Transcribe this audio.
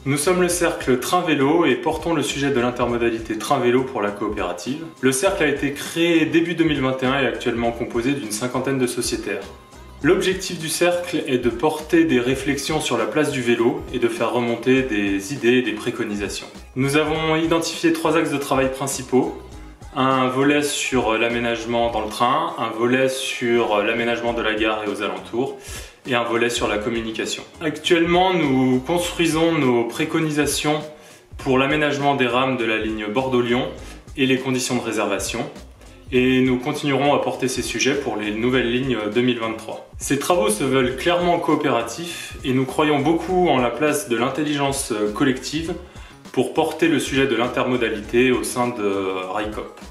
Nous sommes le cercle Train-Vélo et portons le sujet de l'intermodalité train-vélo pour la coopérative. Le cercle a été créé début 2021 et est actuellement composé d'une 50aine de sociétaires. L'objectif du cercle est de porter des réflexions sur la place du vélo et de faire remonter des idées et des préconisations. Nous avons identifié 3 axes de travail principaux. Un volet sur l'aménagement dans le train, un volet sur l'aménagement de la gare et aux alentours, et un volet sur la communication. Actuellement, nous construisons nos préconisations pour l'aménagement des rames de la ligne Bordeaux-Lyon et les conditions de réservation. Et nous continuerons à porter ces sujets pour les nouvelles lignes 2023. Ces travaux se veulent clairement coopératifs et nous croyons beaucoup en la place de l'intelligence collective pour porter le sujet de l'intermodalité au sein de RICOP.